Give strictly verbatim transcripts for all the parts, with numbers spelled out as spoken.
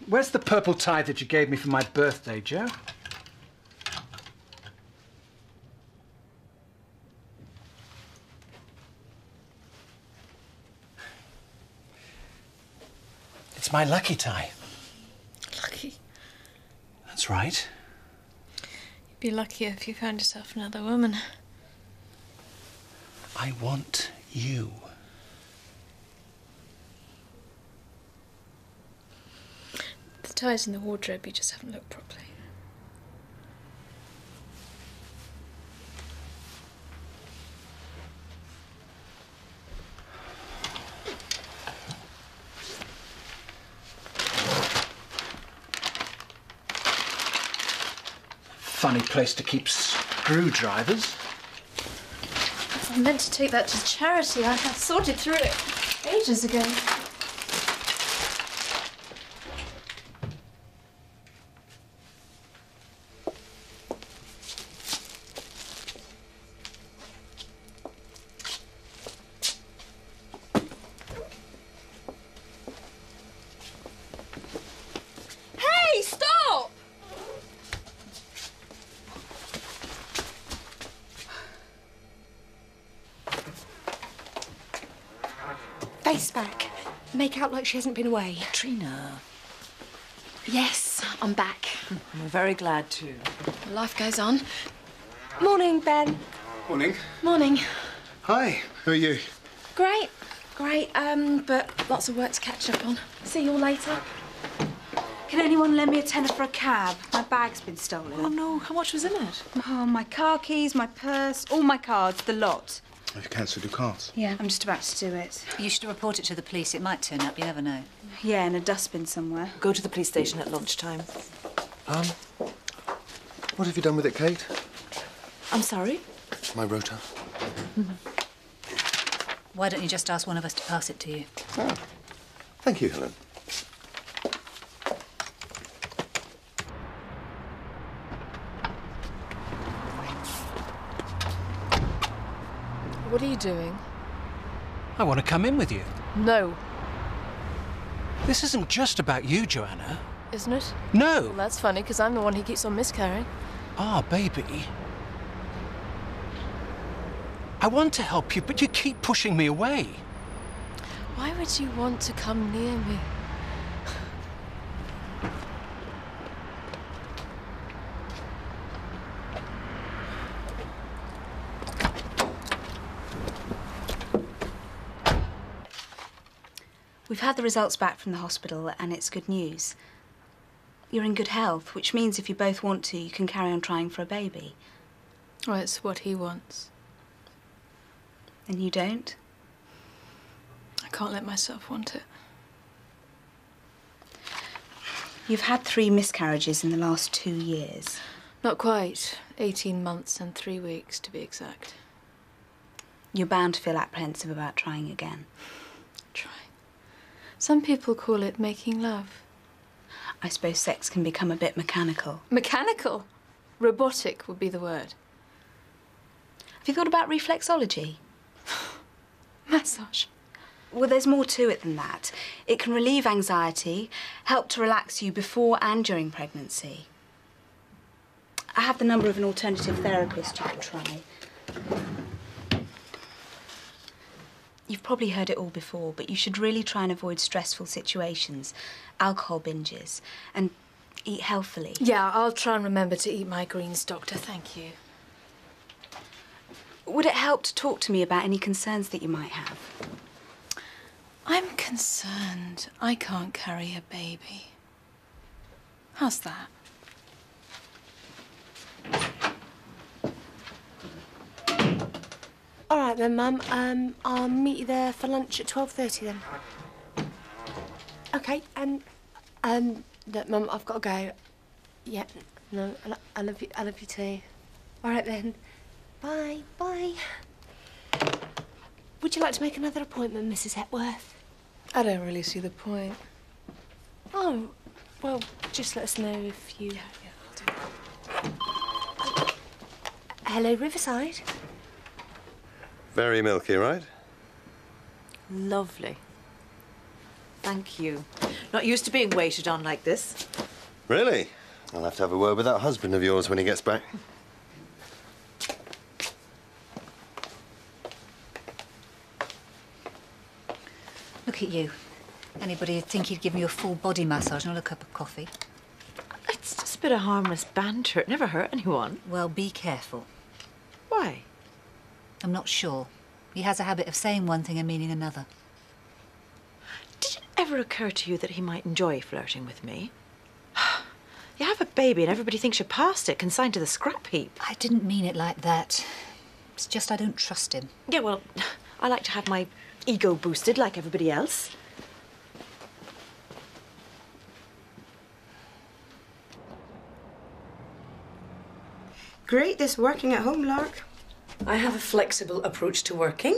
Where's the purple tie that you gave me for my birthday, Joe? It's my lucky tie. Lucky? That's right. You'd be luckier if you found yourself another woman. I want you. The tie's in the wardrobe, you just haven't looked properly. Funny place to keep screwdrivers. I meant to take that to charity. I, I sorted through it ages ago. Hey, stop! Face back. Make out like she hasn't been away. Trina. Yes, I'm back. We're very glad to. Life goes on. Morning, Ben. Morning. Morning. Hi, who are you? Great, great, um, but lots of work to catch up on. See you all later. Can anyone lend me a tenner for a cab? My bag's been stolen. Oh, no. How much was in it? Oh, my car keys, my purse, all my cards, the lot. You've cancelled your cards. Yeah, I'm just about to do it. You should report it to the police. It might turn up. You never know. Yeah, in a dustbin somewhere. Go to the police station at lunchtime. Um, what have you done with it, Kate? I'm sorry? My rota. Why don't you just ask one of us to pass it to you? Oh. Thank you, Helen. What are you doing? I want to come in with you. No. This isn't just about you, Joanna. Isn't it? No. Well, that's funny, because I'm the one who keeps on miscarrying. Ah, baby. I want to help you, but you keep pushing me away. Why would you want to come near me? We've had the results back from the hospital and it's good news. You're in good health, which means if you both want to, you can carry on trying for a baby. Well, it's what he wants. And you don't? I can't let myself want it. You've had three miscarriages in the last two years. Not quite. eighteen months and three weeks, to be exact. You're bound to feel apprehensive about trying again. Try. Some people call it making love. I suppose sex can become a bit mechanical. Mechanical? Robotic would be the word. Have you thought about reflexology? Massage. Well, there's more to it than that. It can relieve anxiety, help to relax you before and during pregnancy. I have the number of an alternative therapist you could try. You've probably heard it all before, but you should really try and avoid stressful situations, alcohol binges, and eat healthily. Yeah, I'll try and remember to eat my greens, Doctor. Thank you. Would it help to talk to me about any concerns that you might have? I'm concerned I can't carry a baby. How's that? All right then, Mum. Um, I'll meet you there for lunch at twelve thirty then. Okay, and um, look, Mum, I've got to go. Yeah, no, I, lo I love you. I love you too. All right then. Bye, bye. Would you like to make another appointment, Missus Hepworth? I don't really see the point. Oh, well, just let us know if you. Yeah, yeah, I'll do that. Hello, Riverside. Very milky, right? Lovely. Thank you. Not used to being waited on like this. Really? I'll have to have a word with that husband of yours when he gets back. Look at you. Anybody would think he'd give me a full body massage and a cup of coffee. It's just a bit of harmless banter. It never hurt anyone. Well, be careful. Why? I'm not sure. He has a habit of saying one thing and meaning another. Did it ever occur to you that he might enjoy flirting with me? You have a baby and everybody thinks you're past it, consigned to the scrap heap. I didn't mean it like that. It's just I don't trust him. Yeah, well, I like to have my ego boosted like everybody else. Great, this working at home, Lark. I have a flexible approach to working.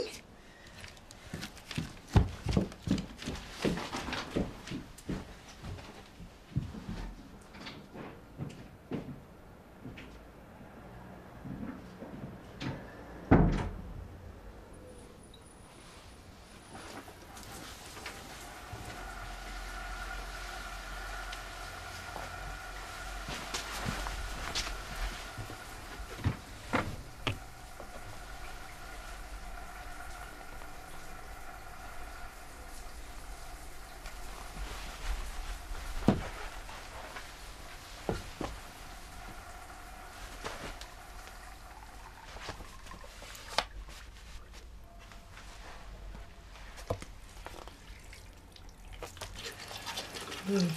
Mm.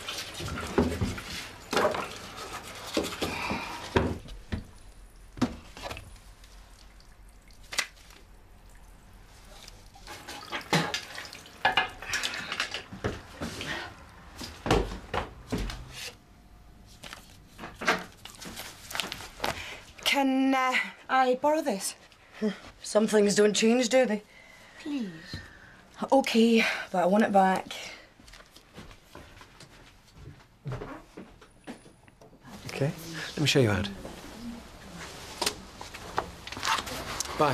Can uh, I borrow this? Some things don't change, do they? Please. Okay, but I want it back. Okay, let me show you out. Bye.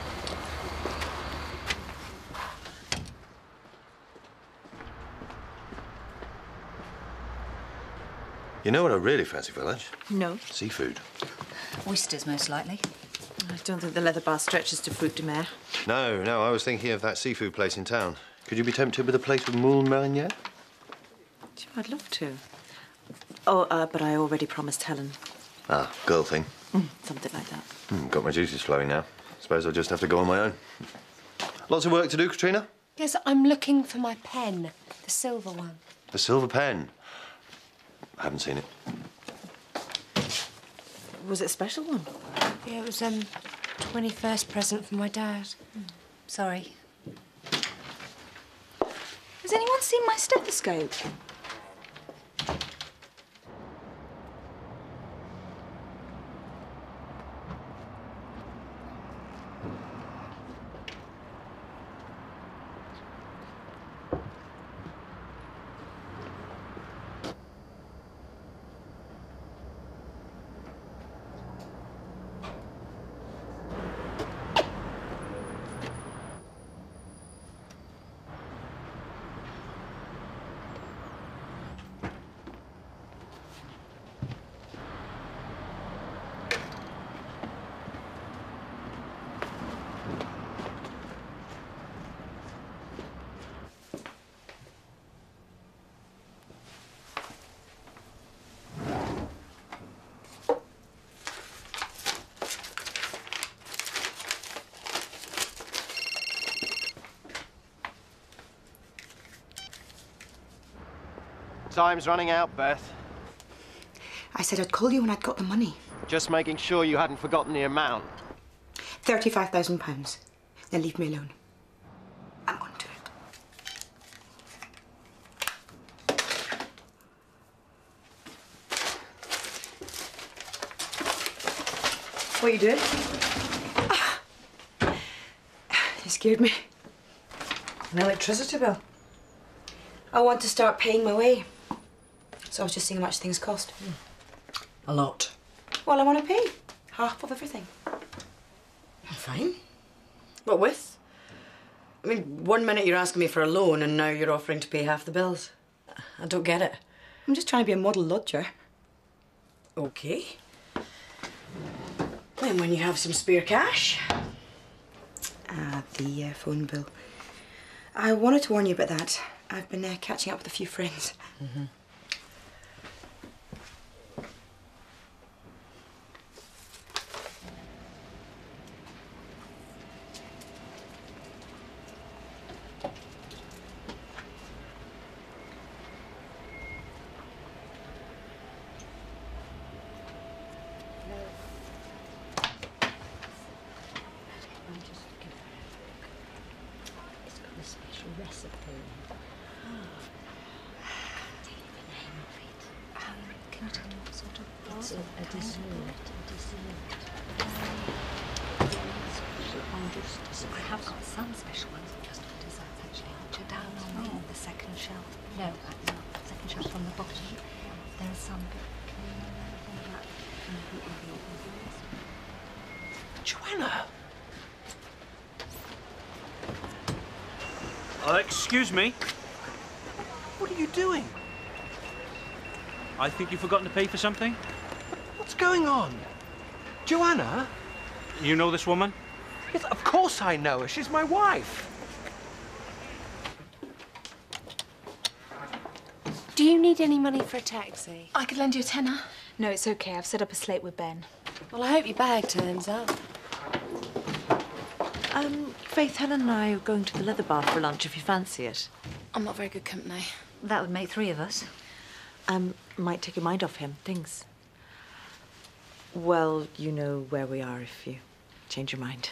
You know what I really fancy for lunch? No. Seafood. Oysters, most likely. I don't think the leather bar stretches to fruit de mer. No, no, I was thinking of that seafood place in town. Could you be tempted with a plate of moule marinière? Sure, I'd love to. Oh, uh, but I already promised Helen. Ah, girl thing. Mm, something like that. Mm, got my juices flowing now. Suppose I'll just have to go on my own. Lots of work to do, Katrina? Yes, I'm looking for my pen, the silver one. The silver pen. I haven't seen it. Was it a special one? Yeah, it was um twenty-first present from my dad. Sorry. Has anyone seen my stethoscope? Time's running out, Beth. I said I'd call you when I'd got the money. Just making sure you hadn't forgotten the amount. Thirty-five thousand pounds. Now leave me alone. I'm going to it. What are you doing? Ah. You scared me. An electricity bill. I want to start paying my way. So I was just seeing how much things cost. A lot. Well, I want to pay half of everything. Fine. What with? I mean, one minute you're asking me for a loan and now you're offering to pay half the bills. I don't get it. I'm just trying to be a model lodger. Okay. Then when you have some spare cash... Ah, the uh, phone bill. I wanted to warn you about that. I've been uh, catching up with a few friends. Mm-hmm. I have got some special ones just for desserts, actually, which are down on the, the second shelf. No, uh, no, second shelf from the bottom. There are some. Joanna! Uh, excuse me. What are you doing? I think you've forgotten to pay for something. What's going on? Joanna? You know this woman? Yes, of course I know her. She's my wife. Do you need any money for a taxi? I could lend you a tenner. No, it's okay. I've set up a slate with Ben. Well, I hope your bag turns up. Um, Faith, Helen and I are going to the Leather Bar for lunch if you fancy it. I'm not very good company. That would make three of us. Um, might take your mind off him. Things. Well, you know where we are if you change your mind.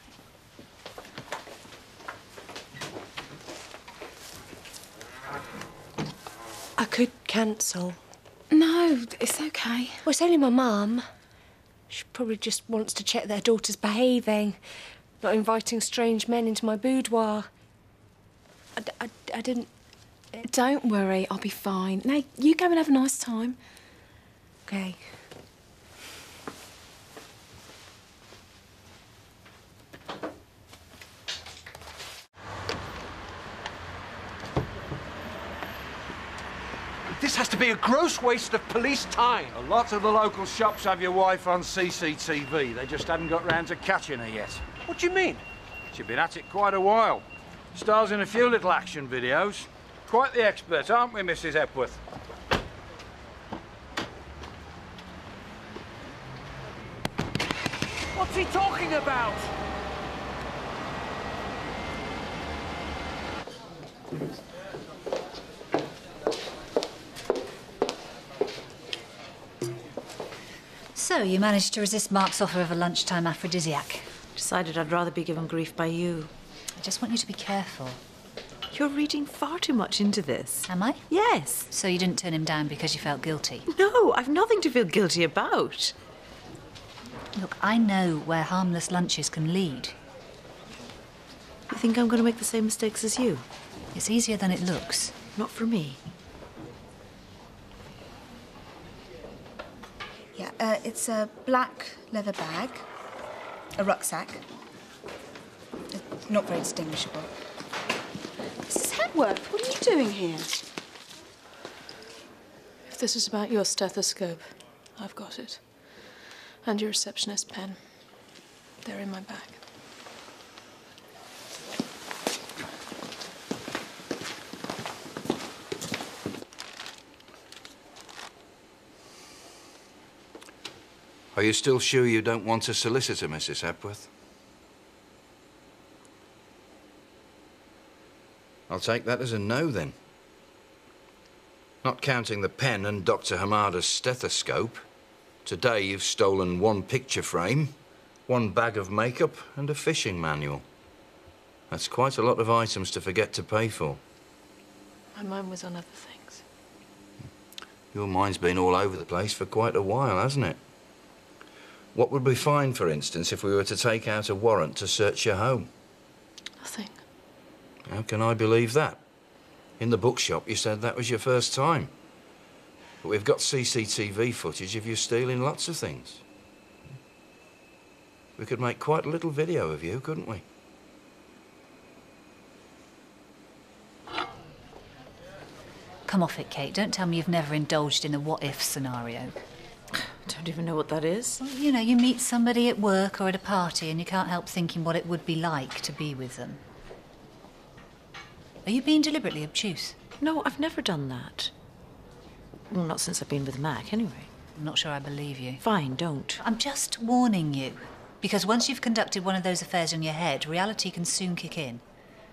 I could cancel. No, it's okay. Well, it's only my mum. She probably just wants to check their daughter's behaving, not inviting strange men into my boudoir. I, d- I, d- I didn't... Don't worry, I'll be fine. Now, you go and have a nice time. Okay. This has to be a gross waste of police time. A lot of the local shops have your wife on C C T V. They just hadn't got round to catching her yet. What do you mean? She's been at it quite a while. Stars in a few little action videos. Quite the expert, aren't we, Missus Epworth? What's he talking about? So, you managed to resist Mark's offer of a lunchtime aphrodisiac. Decided I'd rather be given grief by you. I just want you to be careful. You're reading far too much into this. Am I? Yes. So you didn't turn him down because you felt guilty? No, I've nothing to feel guilty about. Look, I know where harmless lunches can lead. You think I'm going to make the same mistakes as you? It's easier than it looks. Not for me. Yeah, uh, it's a black leather bag, a rucksack. It's not very distinguishable. Missus Hepworth, what are you doing here? If this is about your stethoscope, I've got it. And your receptionist pen. They're in my bag. Are you still sure you don't want a solicitor, Missus Hepworth? I'll take that as a no, then. Not counting the pen and Doctor Hamada's stethoscope, today you've stolen one picture frame, one bag of makeup and a fishing manual. That's quite a lot of items to forget to pay for. My mind was on other things. Your mind's been all over the place for quite a while, hasn't it? What would we find, for instance, if we were to take out a warrant to search your home? Nothing. How can I believe that? In the bookshop, you said that was your first time. But we've got C C T V footage of you stealing lots of things. We could make quite a little video of you, couldn't we? Come off it, Kate. Don't tell me you've never indulged in a what-if scenario. I don't even know what that is. Well, you know, you meet somebody at work or at a party and you can't help thinking what it would be like to be with them. Are you being deliberately obtuse? No, I've never done that. Well, not since I've been with Mac, anyway. I'm not sure I believe you. Fine, don't. I'm just warning you. Because once you've conducted one of those affairs in your head, reality can soon kick in.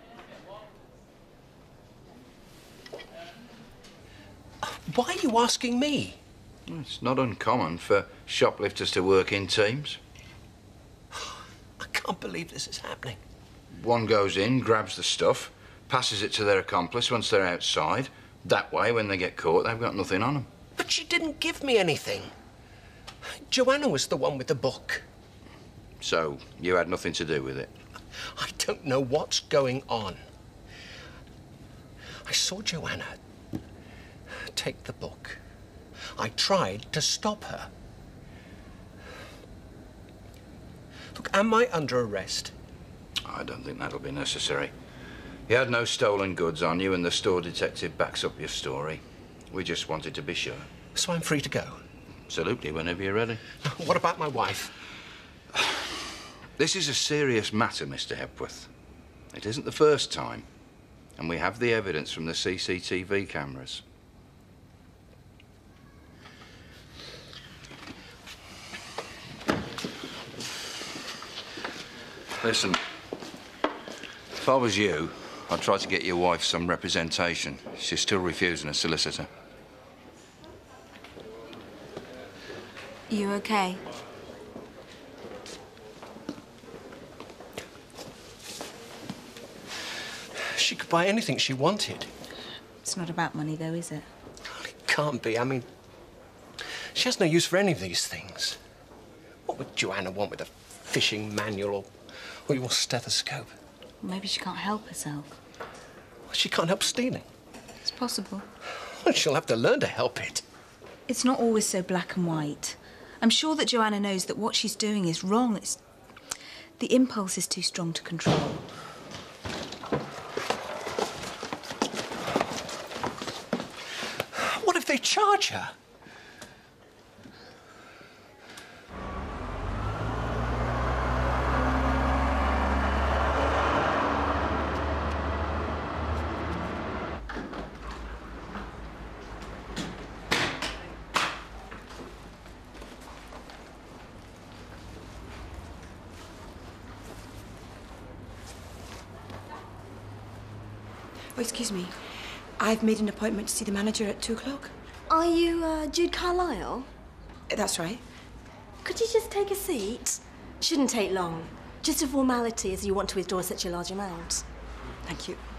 Why are you asking me? It's not uncommon for shoplifters to work in teams. I can't believe this is happening. One goes in, grabs the stuff, passes it to their accomplice once they're outside. That way, when they get caught, they've got nothing on them. But she didn't give me anything. Joanna was the one with the book. So, you had nothing to do with it? I don't know what's going on. I saw Joanna take the book. I tried to stop her. Look, am I under arrest? I don't think that'll be necessary. You had no stolen goods on you and the store detective backs up your story. We just wanted to be sure. So I'm free to go? Absolutely, whenever you're ready. What about my wife? This is a serious matter, Mister Hepworth. It isn't the first time. And we have the evidence from the C C T V cameras. Listen, if I was you, I'd try to get your wife some representation. She's still refusing a solicitor. You okay? She could buy anything she wanted. It's not about money, though, is it? It can't be. I mean, she has no use for any of these things. What would Joanna want with a fishing manual or, or your stethoscope? Maybe she can't help herself. Well, she can't help stealing. It's possible. Well, she'll have to learn to help it. It's not always so black and white. I'm sure that Joanna knows that what she's doing is wrong. It's... The impulse is too strong to control. What if they charge her? Oh, excuse me. I've made an appointment to see the manager at two o'clock. Are you uh, Jude Carlyle? That's right. Could you just take a seat? Shouldn't take long. Just a formality as you want to withdraw such a large amount. Thank you.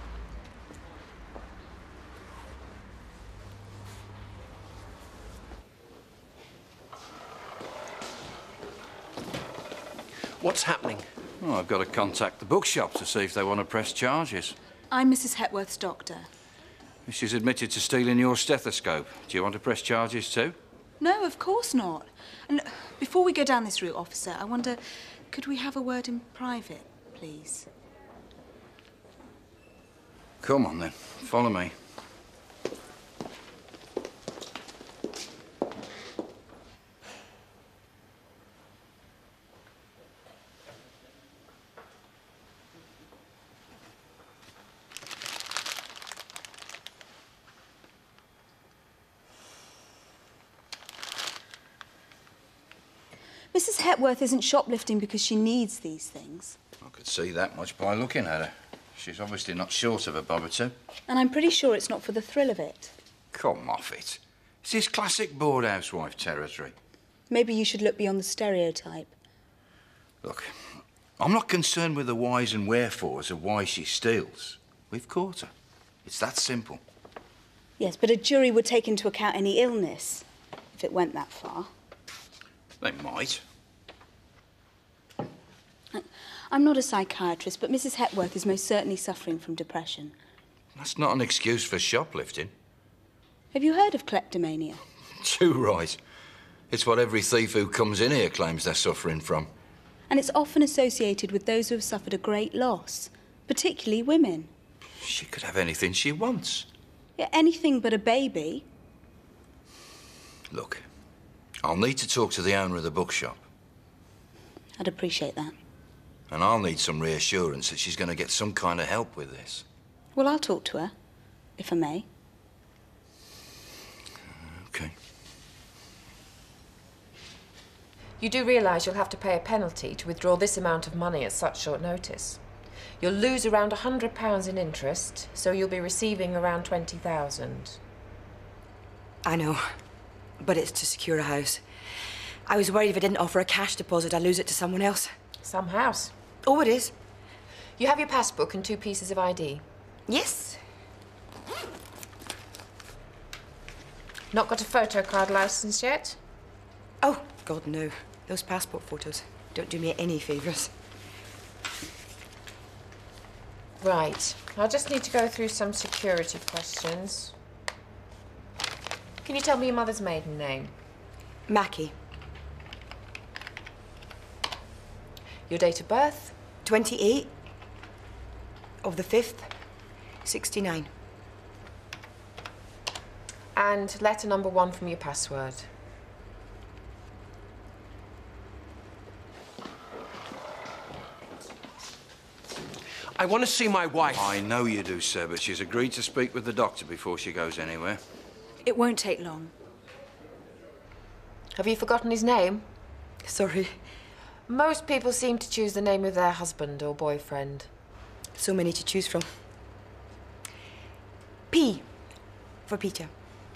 What's happening? Oh, I've got to contact the bookshop to see if they want to press charges. I'm Missus Hepworth's doctor. She's admitted to stealing your stethoscope. Do you want to press charges too? No, of course not. And before we go down this route, officer, I wonder, could we have a word in private, please? Come on then, follow me. Missus Hepworth isn't shoplifting because she needs these things. I could see that much by looking at her. She's obviously not short of a bob or two. And I'm pretty sure it's not for the thrill of it. Come off it. This is classic bored housewife territory. Maybe you should look beyond the stereotype. Look, I'm not concerned with the whys and wherefores of why she steals. We've caught her. It's that simple. Yes, but a jury would take into account any illness, if it went that far. They might. I'm not a psychiatrist, but Missus Hepworth is most certainly suffering from depression. That's not an excuse for shoplifting. Have you heard of kleptomania? Too right. It's what every thief who comes in here claims they're suffering from. And it's often associated with those who have suffered a great loss, particularly women. She could have anything she wants. Yeah, anything but a baby. Look, I'll need to talk to the owner of the bookshop. I'd appreciate that. And I'll need some reassurance that she's going to get some kind of help with this. Well, I'll talk to her, if I may. OK. You do realise you'll have to pay a penalty to withdraw this amount of money at such short notice. You'll lose around one hundred pounds in interest, so you'll be receiving around twenty thousand. I know, but it's to secure a house. I was worried if I didn't offer a cash deposit, I'd lose it to someone else. Some house. Oh, it is. You have your passbook and two pieces of I D? Yes. Not got a photo card licence yet? Oh, God, no. Those passport photos don't do me any favours. Right. I just need to go through some security questions. Can you tell me your mother's maiden name? Mackie. Your date of birth? twenty-eight of the fifth, sixty-nine. And letter number one from your password. I want to see my wife. I know you do, sir, but she's agreed to speak with the doctor before she goes anywhere. It won't take long. Have you forgotten his name? Sorry. Most people seem to choose the name of their husband or boyfriend. So many to choose from. P for Peter.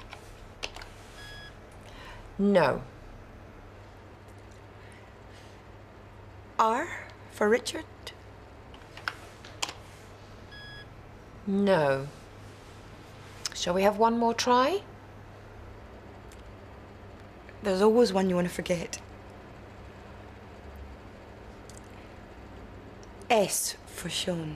No. R for Richard. No. Shall we have one more try? There's always one you want to forget. S for Sean.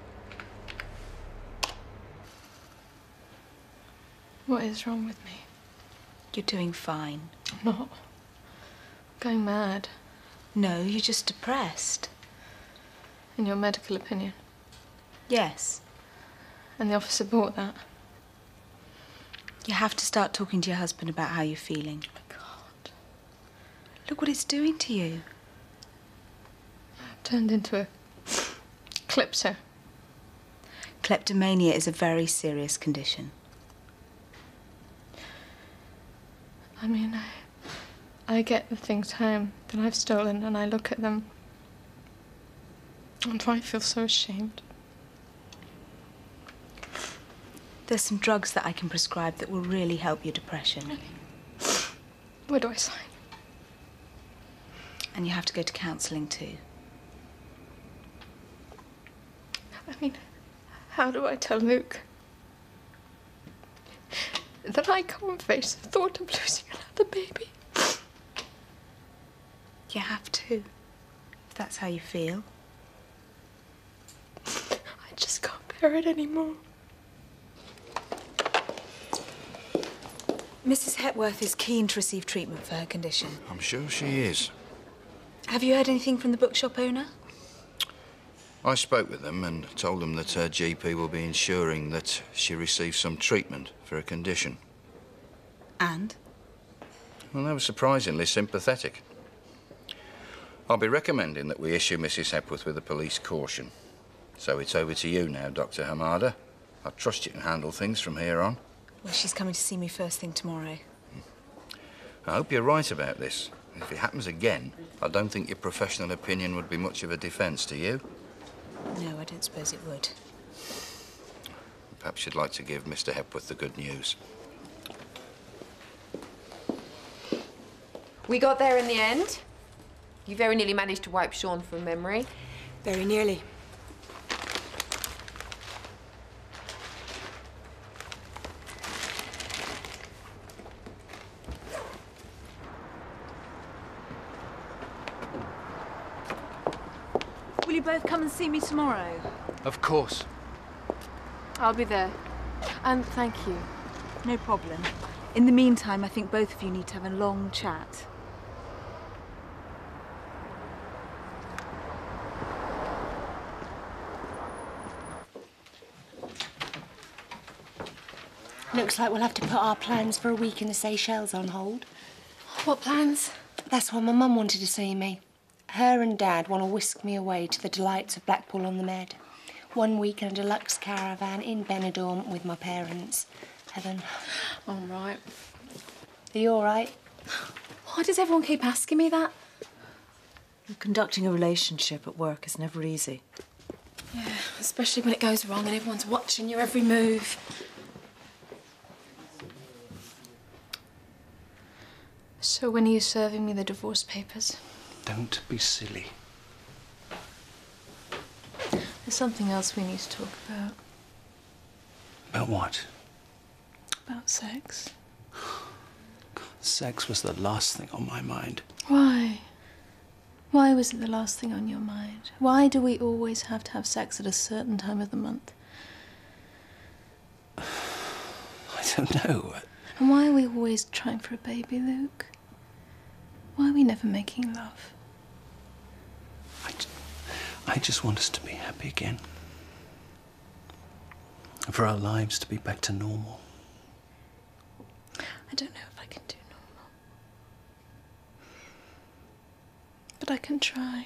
What is wrong with me? You're doing fine. I'm not. I'm going mad. No, you're just depressed. In your medical opinion. Yes. And the officer bought that. You have to start talking to your husband about how you're feeling. I can't. Look what it's doing to you. I've turned into a klepto. Kleptomania is a very serious condition. I mean, I, I get the things home that I've stolen and I look at them and I feel so ashamed. There's some drugs that I can prescribe that will really help your depression. Really? Where do I sign? And you have to go to counselling too. I mean, how do I tell Luke that I can't face the thought of losing another baby? You have to, if that's how you feel. I just can't bear it anymore. Missus Hepworth is keen to receive treatment for her condition. I'm sure she is. Have you heard anything from the bookshop owner? I spoke with them and told them that her G P will be ensuring that she receives some treatment for her condition. And? Well, they were surprisingly sympathetic. I'll be recommending that we issue Missus Hepworth with a police caution. So it's over to you now, Doctor Hamada. I trust you can handle things from here on. Well, she's coming to see me first thing tomorrow. I hope you're right about this. If it happens again, I don't think your professional opinion would be much of a defence to you. No, I don't suppose it would. Perhaps you'd like to give Mister Hepworth the good news. We got there in the end. You very nearly managed to wipe Sean from memory. Very nearly. Will you both come and see me tomorrow? Of course. I'll be there. And thank you. No problem. In the meantime, I think both of you need to have a long chat. Looks like we'll have to put our plans for a week in the Seychelles on hold. What plans? That's why my mum wanted to see me. Her and Dad want to whisk me away to the delights of Blackpool on the Med. One week in a deluxe caravan in Benidorm with my parents. Heaven. All right. Are you all right? Why does everyone keep asking me that? Conducting a relationship at work is never easy. Yeah, especially when it goes wrong and everyone's watching your every move. So when are you serving me the divorce papers? Don't be silly. There's something else we need to talk about. About what? About sex. Sex was the last thing on my mind. Why? Why was it the last thing on your mind? Why do we always have to have sex at a certain time of the month? I don't know. And why are we always trying for a baby, Luke? Why are we never making love? I, j- I just want us to be happy again. And for our lives to be back to normal. I don't know if I can do normal. But I can try.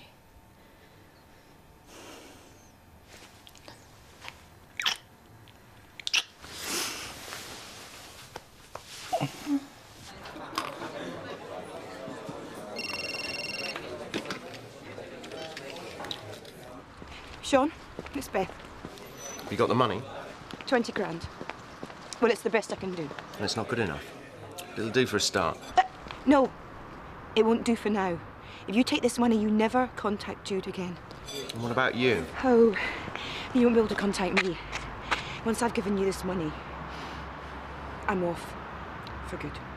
Sean, it's Beth. You got the money? Twenty grand. Well, it's the best I can do. And it's not good enough. It'll do for a start. Uh, no, it won't do for now. If you take this money, you never contact Jude again. And what about you? Oh, you won't be able to contact me. Once I've given you this money, I'm off for good.